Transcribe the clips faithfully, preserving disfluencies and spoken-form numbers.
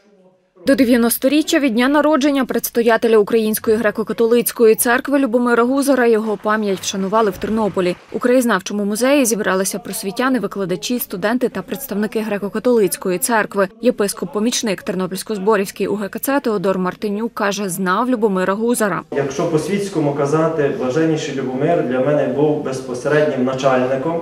До дев'яносторіччя від дня народження предстоятеля Української греко-католицької церкви Любомира Гузара його пам'ять вшанували в Тернополі. У краєзнавчому музеї зібралися просвітяни, викладачі, студенти та представники греко-католицької церкви. Єпископ-помічник Тернопільсько-Зборівський УГКЦ Теодор Мартинюк каже, знав Любомира Гузара. Якщо по-світському казати, блаженніший Любомир для мене був безпосереднім начальником.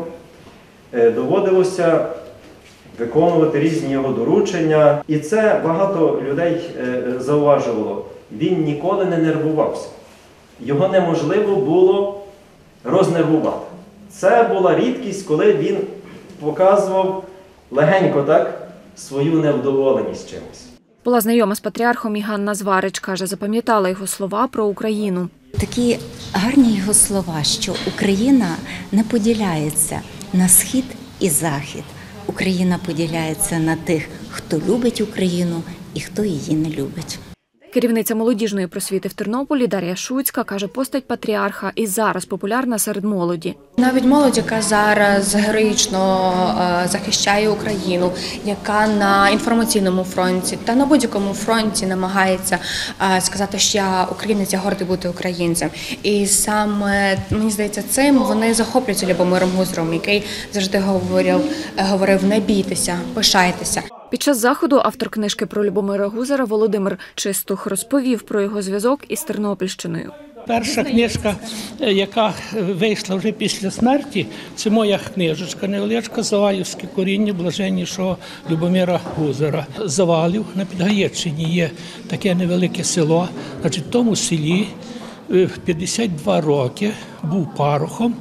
Доводилося виконувати різні його доручення. І це багато людей зауважувало. Він ніколи не нервувався. Його неможливо було рознервувати. Це була рідкість, коли він показував легенько так свою невдоволеність чимось. Була знайома з патріархом і Ганна Зварич, каже, запам'ятала його слова про Україну. Такі гарні його слова, що Україна не поділяється на схід і захід. Україна поділяється на тих, хто любить Україну і хто її не любить. Керівниця молодіжної просвіти в Тернополі Дар'я Шуцька каже, постать патріарха і зараз популярна серед молоді. Навіть молодь, яка зараз героїчно захищає Україну, яка на інформаційному фронті та на будь-якому фронті намагається сказати, що я українець, я гордий бути українцем. І саме, мені здається, цим вони захоплюються Любомиром Гузаром, який завжди говорив, говорив не бійтеся, пишайтеся. Під час заходу автор книжки про Любомира Гузара Володимир Чистух розповів про його зв'язок із Тернопільщиною. Перша книжка, яка вийшла вже після смерті, це моя книжечка, невеличка «Завалівське коріння блаженнішого Любомира Гузара». Завалів на Підгаєччині є таке невелике село. Значить, в тому селі в п'ятдесят два роки був парохом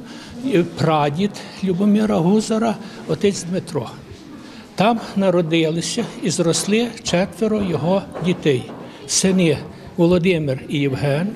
прадід Любомира Гузара, отець Дмитро. Там народилися і зросли четверо його дітей. Сини Володимир і Євген,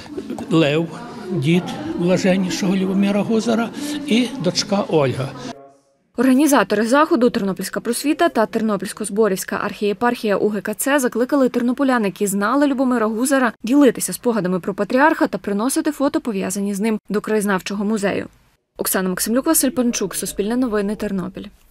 Лев, дід блаженнішого Любомира Гузара, і дочка Ольга. Організатори заходу Тернопільська просвіта та Тернопільсько-Зборівська архієпархія УГКЦ закликали тернополян, які знали Любомира Гузара, ділитися спогадами про патріарха та приносити фото, пов'язані з ним, до краєзнавчого музею. Оксана Максимлюк, Василь Панчук, Суспільне новини, Тернопіль.